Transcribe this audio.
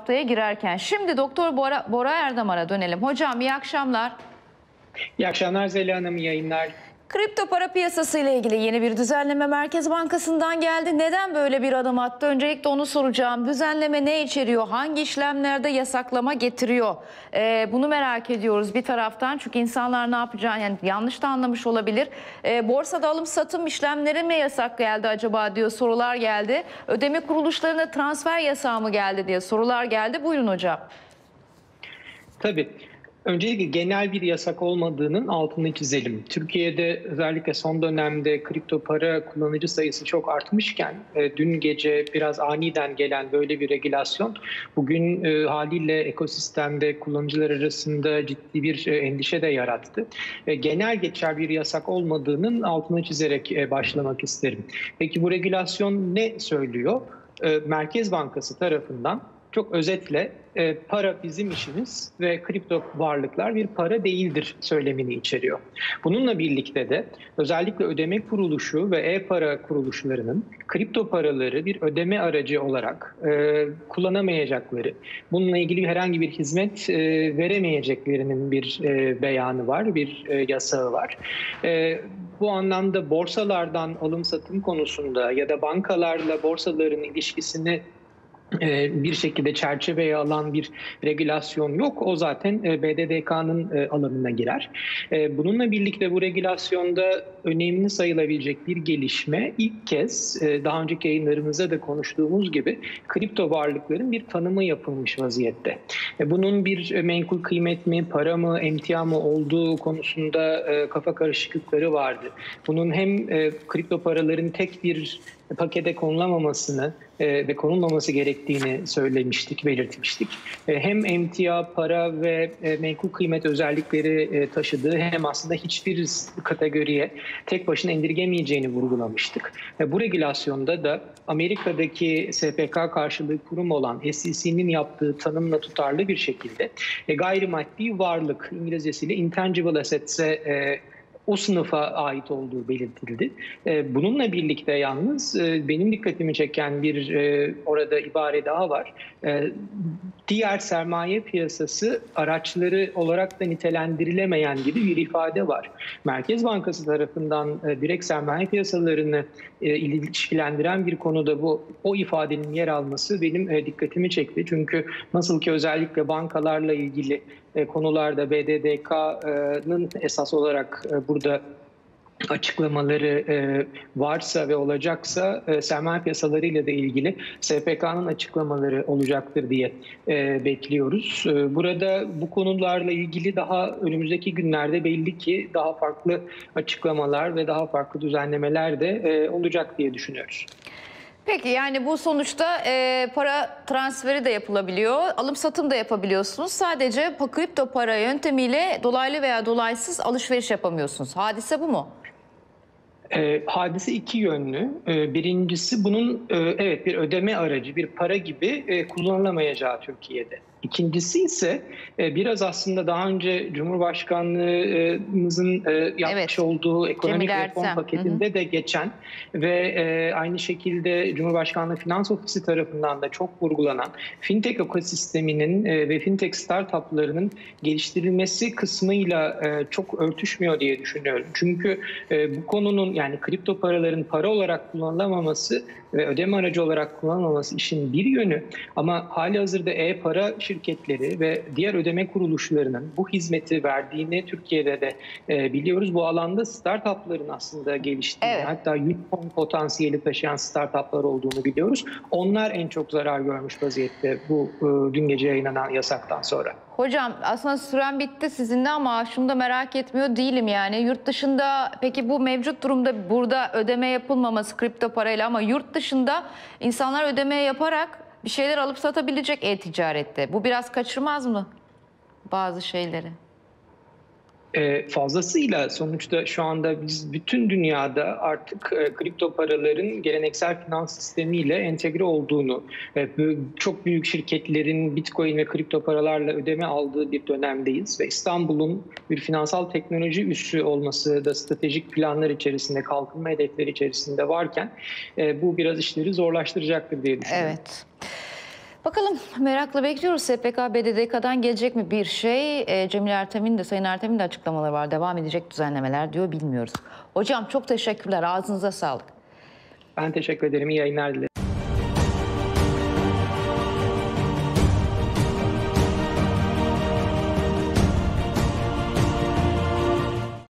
haftaya girerken. Şimdi Doktor Bora Erdamar'a dönelim. Hocam iyi akşamlar. İyi akşamlar Zeliha Hanım, iyi yayınlar. Kripto para piyasası ile ilgili yeni bir düzenleme Merkez Bankası'ndan geldi. Neden böyle bir adım attı? Öncelikle onu soracağım. Düzenleme ne içeriyor? Hangi işlemlerde yasaklama getiriyor? Bunu merak ediyoruz bir taraftan. Çünkü insanlar ne yapacağını yani yanlış da anlamış olabilir. Borsada alım satım işlemleri mi yasak geldi acaba diyor sorular geldi. Ödeme kuruluşlarına transfer yasağı mı geldi diye sorular geldi. Buyurun hocam. Tabii. Öncelikle genel bir yasak olmadığının altını çizelim. Türkiye'de özellikle son dönemde kripto para kullanıcı sayısı çok artmışken dün gece biraz aniden gelen böyle bir regülasyon bugün haliyle ekosistemde kullanıcılar arasında ciddi bir endişe de yarattı. Genel geçer bir yasak olmadığının altını çizerek başlamak isterim. Peki bu regülasyon ne söylüyor? Merkez Bankası tarafından çok özetle para bizim işimiz ve kripto varlıklar bir para değildir söylemini içeriyor. Bununla birlikte de özellikle ödeme kuruluşu ve e-para kuruluşlarının kripto paraları bir ödeme aracı olarak kullanamayacakları, bununla ilgili herhangi bir hizmet veremeyeceklerinin bir beyanı var, bir yasağı var. Bu anlamda borsalardan alım satım konusunda ya da bankalarla borsaların ilişkisini bir şekilde çerçeveye alan bir regülasyon yok. O zaten BDDK'nın alanına girer. Bununla birlikte bu regülasyonda önemli sayılabilecek bir gelişme ilk kez daha önceki yayınlarımızda da konuştuğumuz gibi kripto varlıkların bir tanımı yapılmış vaziyette. Bunun bir menkul kıymet mi, para mı, emtia mı olduğu konusunda kafa karışıklıkları vardı. Bunun hem kripto paraların tek bir pakete konulamamasını ve konulmaması gerektiğini söylemiştik, belirtmiştik. Hem emtia, para ve menkul kıymet özellikleri taşıdığı hem aslında hiçbir kategoriye tek başına indirgemeyeceğini vurgulamıştık. Bu regülasyonda da Amerika'daki SPK karşılığı kurum olan SEC'nin yaptığı tanımla tutarlı bir şekilde gayrimaddi varlık, İngilizcesiyle intangible assets'e o sınıfa ait olduğu belirtildi. Bununla birlikte yalnız benim dikkatimi çeken bir orada ibare daha var. Diğer sermaye piyasası araçları olarak da nitelendirilemeyen gibi bir ifade var. Merkez Bankası tarafından direkt sermaye piyasalarını ilişkilendiren bir konuda o ifadenin yer alması benim dikkatimi çekti. Çünkü nasıl ki özellikle bankalarla ilgili konularda BDDK'nın esas olarak burada açıklamaları varsa ve olacaksa sermaye piyasalarıyla da ilgili SPK'nın açıklamaları olacaktır diye bekliyoruz. Burada bu konularla ilgili daha önümüzdeki günlerde belli ki daha farklı açıklamalar ve daha farklı düzenlemeler de olacak diye düşünüyoruz. Peki yani bu sonuçta para transferi de yapılabiliyor, alım satım da yapabiliyorsunuz. Sadece kripto para yöntemiyle dolaylı veya dolaysız alışveriş yapamıyorsunuz. Hadise bu mu? Hadise iki yönlü. Birincisi bunun evet bir ödeme aracı, bir para gibi kullanılamayacağı Türkiye'de. İkincisi ise biraz aslında daha önce Cumhurbaşkanlığımızın yapmış olduğu ekonomik reform paketinde de geçen ve aynı şekilde Cumhurbaşkanlığı Finans Ofisi tarafından da çok vurgulanan fintech ekosisteminin ve fintech startuplarının geliştirilmesi kısmıyla çok örtüşmüyor diye düşünüyorum. Çünkü bu konunun yani kripto paraların para olarak kullanılamaması ve ödeme aracı olarak kullanılmaması işin bir yönü ama halihazırda e-para şirketleri ve diğer ödeme kuruluşlarının bu hizmeti verdiğini Türkiye'de de biliyoruz. Bu alanda startupların aslında geliştiğini, hatta unicorn potansiyeli taşıyan startuplar olduğunu biliyoruz. Onlar en çok zarar görmüş vaziyette bu dün gece yayınlanan yasaktan sonra. Hocam aslında süren bitti sizinle ama şunu da merak etmiyor değilim yani. Yurt dışında peki bu mevcut durumda burada ödeme yapılmaması kripto parayla ama yurt dışında insanlar ödeme yaparak bir şeyler alıp satabilecek e-ticarette. Bu biraz kaçırmaz mı bazı şeyleri? Fazlasıyla sonuçta şu anda biz bütün dünyada artık kripto paraların geleneksel finans sistemiyle entegre olduğunu, çok büyük şirketlerin Bitcoin ve kripto paralarla ödeme aldığı bir dönemdeyiz ve İstanbul'un bir finansal teknoloji üssü olması da stratejik planlar içerisinde, kalkınma hedefleri içerisinde varken bu biraz işleri zorlaştıracaktır diye düşünüyorum. Evet. Bakalım, merakla bekliyoruz. SPK, BDDK'dan gelecek mi bir şey? Cemil Ertem'in de, Sayın Ertem'in de açıklamaları var. Devam edecek düzenlemeler diyor, bilmiyoruz. Hocam çok teşekkürler. Ağzınıza sağlık. Ben teşekkür ederim. İyi yayınlar dilerim.